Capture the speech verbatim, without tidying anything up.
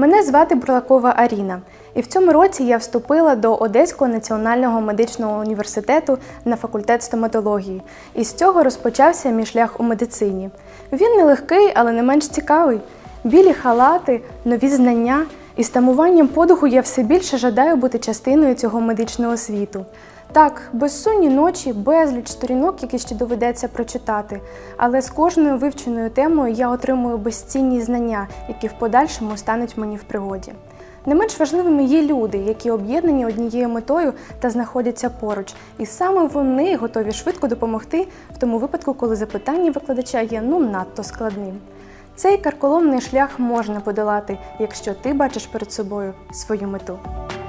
Мене звати Бурлакова Аріна, і в цьому році я вступила до Одеського національного медичного університету на факультет стоматології. І з цього розпочався мій шлях у медицині. Він нелегкий, але не менш цікавий. Білі халати, нові знання. І з тамуванням подиху я все більше жадаю бути частиною цього медичного світу. Так, безсонні ночі, безліч сторінок, які ще доведеться прочитати, але з кожною вивченою темою я отримую безцінні знання, які в подальшому стануть мені в пригоді. Не менш важливими є люди, які об'єднані однією метою та знаходяться поруч, і саме вони готові швидко допомогти в тому випадку, коли запитання викладача є ну надто складним. Цей карколомний шлях можна подолати, якщо ти бачиш перед собою свою мету.